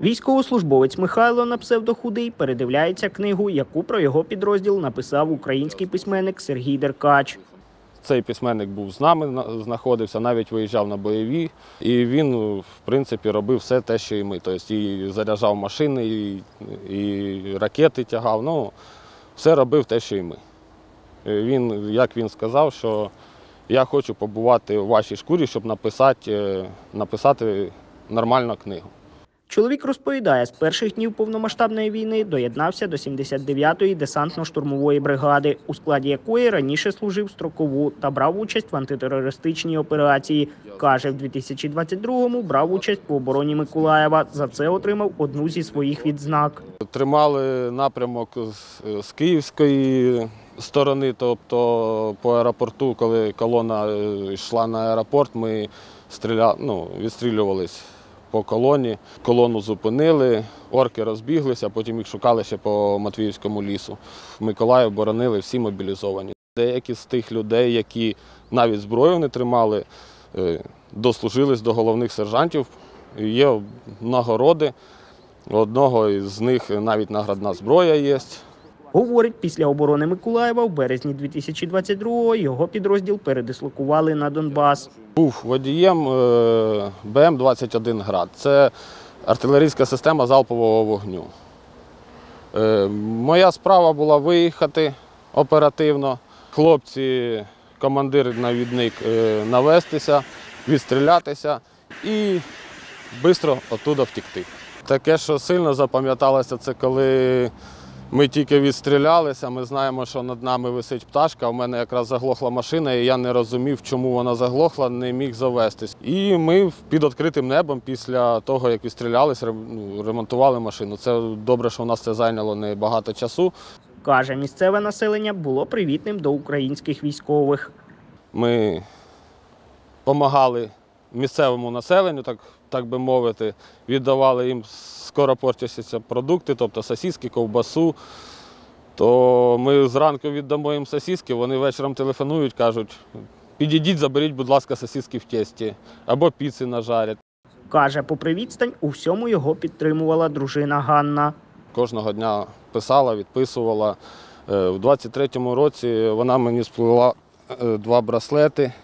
Військовослужбовець Михайло на псевдо Худий передивляється книгу, яку про його підрозділ написав український письменник Сергій Деркач. Цей письменник був з нами, знаходився, навіть виїжджав на бойові. І він, в принципі, робив все те, що і ми. Тобто і заряджав машини, і ракети тягав. Ну, все робив те, що і ми. Як він сказав, що я хочу побувати у вашій шкурі, щоб написати нормальну книгу. Чоловік розповідає, з перших днів повномасштабної війни доєднався до 79-ї десантно-штурмової бригади, у складі якої раніше служив строкову та брав участь в антитерористичній операції. Каже, в 2022-му брав участь в обороні Миколаєва. За це отримав одну зі своїх відзнак. Тримали напрямок з київської сторони, тобто по аеропорту, коли колона йшла на аеропорт, ми відстрілювались по колоні. Колону зупинили, орки розбіглися, потім їх шукали ще по Матвіївському лісу. Миколаїв боронили всі мобілізовані. Деякі з тих людей, які навіть зброю не тримали, дослужились до головних сержантів. Є нагороди, у одного з них навіть наградна зброя є. Говорить, після оборони Миколаєва в березні 2022-го його підрозділ передислокували на Донбас. Був водієм БМ-21 «Град». Це артилерійська система залпового вогню. Моя справа була виїхати оперативно. Хлопці, командир, навідник, навестися, відстрілятися і швидко оттуда втекти. Таке, що сильно запам'яталося, це коли ми тільки відстрілялися, ми знаємо, що над нами висить пташка, у мене якраз заглохла машина, і я не розумів, чому вона заглохла, не міг завестись. І ми під відкритим небом після того, як відстрілялися, ремонтували машину. Це добре, що у нас це зайняло не багато часу. Каже, місцеве населення було привітним до українських військових. Ми допомагали місцевому населенню, так би мовити, віддавали їм скоропортящіся продукти, тобто сосиски, ковбасу. То ми зранку віддамо їм сосиски, вони вечором телефонують, кажуть, підійдіть, заберіть, будь ласка, сосиски в тесті, або піци нажарять. Каже, попри відстань, у всьому його підтримувала дружина Ганна. Кожного дня писала, відписувала. У 23-му році вона мені сплела 2 браслети,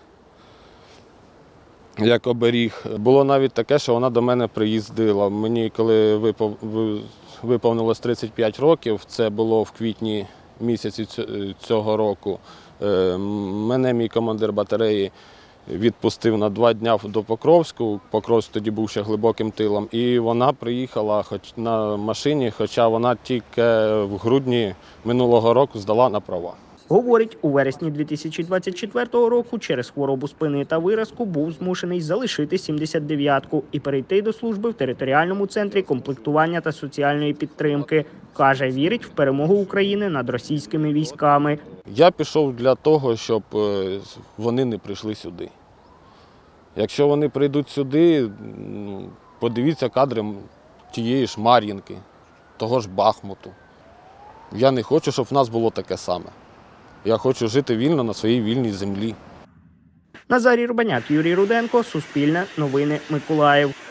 як оберіг. Було навіть таке, що вона до мене приїздила. Мені, коли виповнилось 35 років, це було в квітні місяці цього року, мене мій командир батареї відпустив на 2 дні до Покровську. Покровськ тоді був ще глибоким тилом. І вона приїхала на машині, хоча вона тільки в грудні минулого року здала на права. Говорить, у вересні 2024 року через хворобу спини та виразку був змушений залишити 79-ку і перейти до служби в територіальному центрі комплектування та соціальної підтримки. Каже, вірить в перемогу України над російськими військами. Я пішов для того, щоб вони не прийшли сюди. Якщо вони прийдуть сюди, подивіться кадри тієї ж Мар'їнки, того ж Бахмуту. Я не хочу, щоб в нас було таке саме. Я хочу жити вільно на своїй вільній землі. Назарій Рубаняк, Юрій Руденко, Суспільне, Новини, Миколаїв.